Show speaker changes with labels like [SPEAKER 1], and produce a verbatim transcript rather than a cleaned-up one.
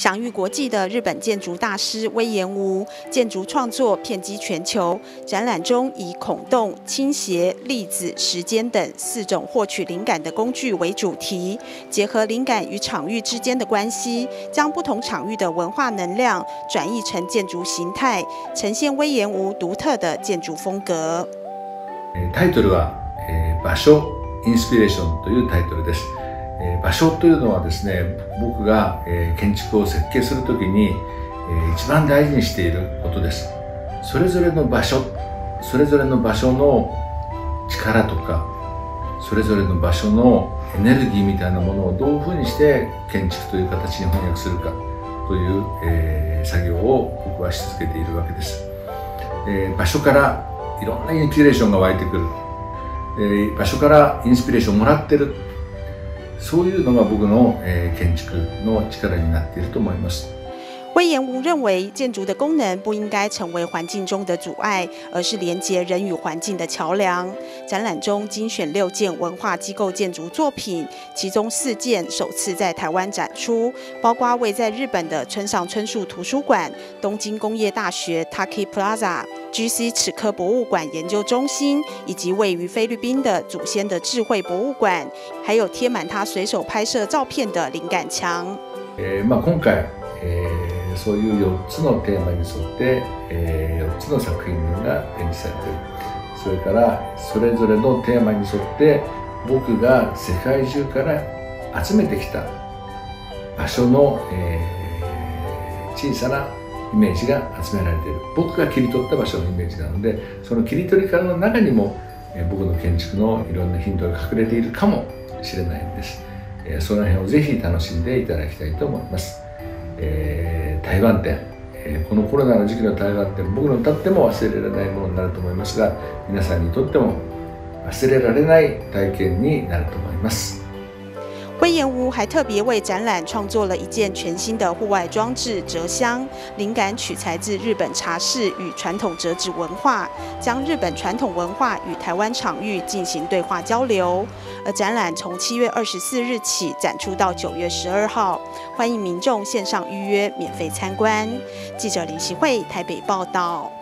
[SPEAKER 1] 享誉国际的日本建筑大师隈研吾，建筑创作遍及全球。展览中以孔洞、倾斜、粒子、时间等四种获取灵感的工具为主题，结合灵感与场域之间的关系，将不同场域的文化能量转译成建筑形态，呈现隈研吾独特的建筑風格。
[SPEAKER 2] タイトルは、えー、場所インスピレーションというタイトルです。えー、場所というのはですね、僕が、えー、建築を設計するときに、えー、一番大事にしていることです。それぞれの場所、それぞれの場所の力とか、それぞれの場所のエネルギーみたいなものをどういうふうにして建築という形に翻訳するかという、えー、作業を僕はし続けているわけです。えー、場所からいろんなインスピレーションが湧いてくる、えー、場所からインスピレーションをもらってる、そういうのが僕の、えー、建築の力になっていると思います。
[SPEAKER 1] 隈研吾认为，建筑的功能不应该成为环境中的阻碍，而是连接人与环境的桥梁。展览中精选六件文化机构建筑作品，其中四件首次在台湾展出，包括位在日本的村上春树图书馆、东京工业大学 Taki Plaza、G C 齿科博物馆研究中心，以及位于菲律宾的祖先的智慧博物馆，还有贴满他随手拍摄照片的灵感墙。
[SPEAKER 2] えーまあ、今回、えーそういうよっつのテーマに沿って、えー、よっつの作品が展示されている。それからそれぞれのテーマに沿って僕が世界中から集めてきた場所の、えー、小さなイメージが集められている。僕が切り取った場所のイメージなので、その切り取り方の中にも、えー、僕の建築のいろんなヒントが隠れているかもしれないんです。えー、その辺をぜひ楽しんでいただきたいと思います。えー、台湾展、えー、このコロナの時期の台湾展、僕のとっても忘れられないものになると思いますが、皆さんにとっても忘れられない体験になると思います。
[SPEAKER 1] 隈研吾还特别为展览创作了一件全新的户外装置折箱，灵感取材自日本茶室与传统折纸文化，将日本传统文化与台湾场域进行对话交流。而展览从七月二十四日起展出到九月十二号，欢迎民众线上预约免费参观。记者林习慧台北报道。